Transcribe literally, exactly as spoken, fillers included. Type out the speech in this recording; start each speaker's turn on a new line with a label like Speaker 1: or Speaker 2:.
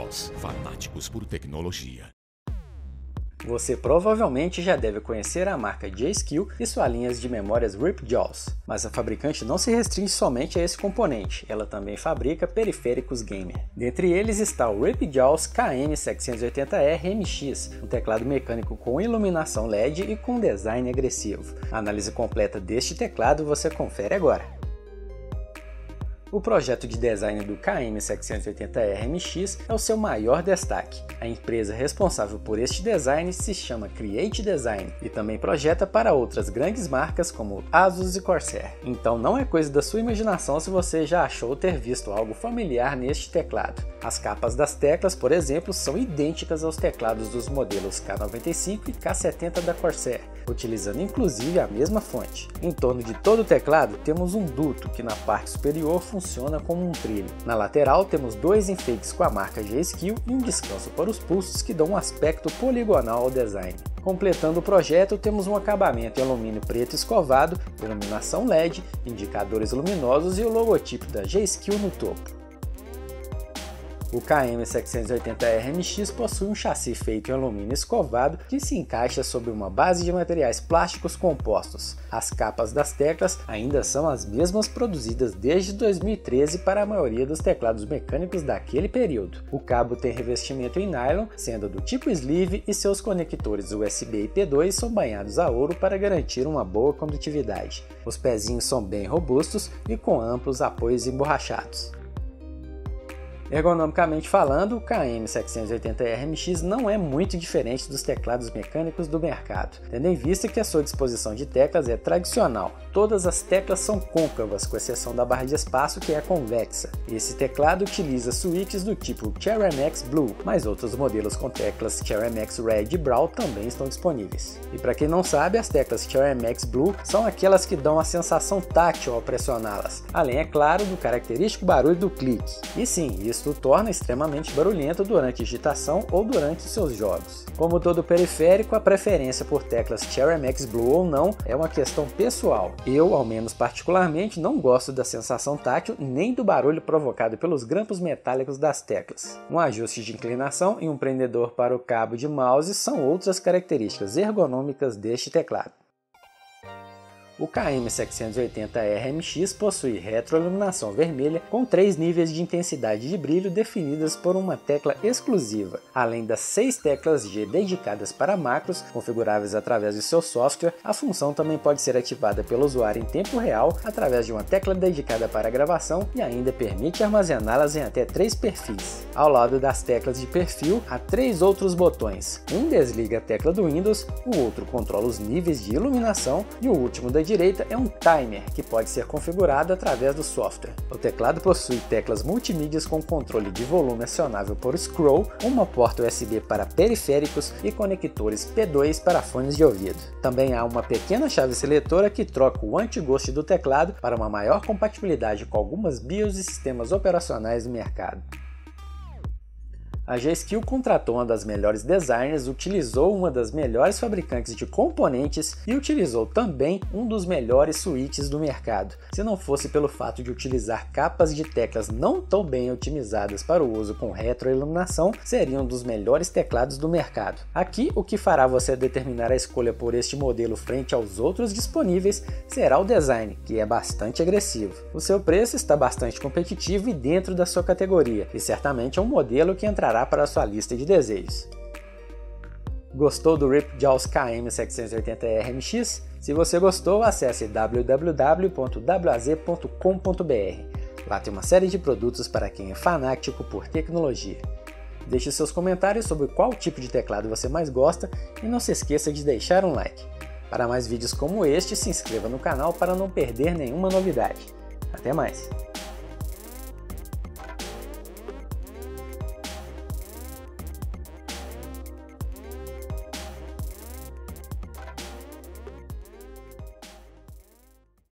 Speaker 1: Jaws, fanáticos por tecnologia.
Speaker 2: Você provavelmente já deve conhecer a marca J-Skill e suas linhas de memórias Ripjaws, mas a fabricante não se restringe somente a esse componente, ela também fabrica periféricos gamer. Dentre eles está o Ripjaws K M setecentos e oitenta R M X, um teclado mecânico com iluminação L E D e com design agressivo. A análise completa deste teclado você confere agora. O projeto de design do K M setecentos e oitenta R M X é o seu maior destaque. A empresa responsável por este design se chama Create Design e também projeta para outras grandes marcas como Asus e Corsair. Então não é coisa da sua imaginação se você já achou ter visto algo familiar neste teclado. As capas das teclas, por exemplo, são idênticas aos teclados dos modelos K noventa e cinco e K setenta da Corsair, utilizando inclusive a mesma fonte. Em torno de todo o teclado temos um duto que na parte superior funciona como um trilho. Na lateral temos dois enfeites com a marca J-Skill e um descanso para os pulsos que dão um aspecto poligonal ao design. Completando o projeto temos um acabamento em alumínio preto escovado, iluminação L E D, indicadores luminosos e o logotipo da J-Skill no topo. O K M setecentos e oitenta R M X possui um chassi feito em alumínio escovado que se encaixa sobre uma base de materiais plásticos compostos. As capas das teclas ainda são as mesmas produzidas desde dois mil e treze para a maioria dos teclados mecânicos daquele período. O cabo tem revestimento em nylon, sendo do tipo sleeve, e seus conectores U S B e P dois são banhados a ouro para garantir uma boa condutividade. Os pezinhos são bem robustos e com amplos apoios emborrachados. Ergonomicamente falando, o K M setecentos e oitenta R M X não é muito diferente dos teclados mecânicos do mercado, tendo em vista que a sua disposição de teclas é tradicional. Todas as teclas são côncavas, com exceção da barra de espaço que é convexa. Esse teclado utiliza switches do tipo Cherry M X Blue, mas outros modelos com teclas Cherry M X Red e Brown também estão disponíveis. E para quem não sabe, as teclas Cherry M X Blue são aquelas que dão a sensação tátil ao pressioná-las, além, é claro, do característico barulho do clique. E sim, isso o torna extremamente barulhento durante digitação ou durante seus jogos. Como todo periférico, a preferência por teclas Cherry M X Blue ou não é uma questão pessoal. Eu, ao menos particularmente, não gosto da sensação tátil nem do barulho provocado pelos grampos metálicos das teclas. Um ajuste de inclinação e um prendedor para o cabo de mouse são outras características ergonômicas deste teclado. O K M setecentos e oitenta R M X possui retroiluminação vermelha com três níveis de intensidade de brilho definidas por uma tecla exclusiva. Além das seis teclas G dedicadas para macros, configuráveis através de seu software, a função também pode ser ativada pelo usuário em tempo real através de uma tecla dedicada para gravação e ainda permite armazená-las em até três perfis. Ao lado das teclas de perfil, há três outros botões. Um desliga a tecla do Windows, o outro controla os níveis de iluminação e o último da direita é um timer, que pode ser configurado através do software. O teclado possui teclas multimídias com controle de volume acionável por scroll, uma porta U S B para periféricos e conectores P dois para fones de ouvido. Também há uma pequena chave seletora que troca o anti-ghost do teclado para uma maior compatibilidade com algumas BIOS e sistemas operacionais do mercado. A J-Skill contratou uma das melhores designers, utilizou uma das melhores fabricantes de componentes e utilizou também um dos melhores switches do mercado. Se não fosse pelo fato de utilizar capas de teclas não tão bem otimizadas para o uso com retroiluminação, seriam um dos melhores teclados do mercado. Aqui, o que fará você determinar a escolha por este modelo frente aos outros disponíveis será o design, que é bastante agressivo. O seu preço está bastante competitivo e dentro da sua categoria, e certamente é um modelo que entrará para a sua lista de desejos. Gostou do Ripjaws K M setecentos e oitenta R M X? Se você gostou, acesse w w w ponto w a z ponto com ponto b r. Lá tem uma série de produtos para quem é fanático por tecnologia. Deixe seus comentários sobre qual tipo de teclado você mais gosta e não se esqueça de deixar um like. Para mais vídeos como este, se inscreva no canal para não perder nenhuma novidade. Até mais!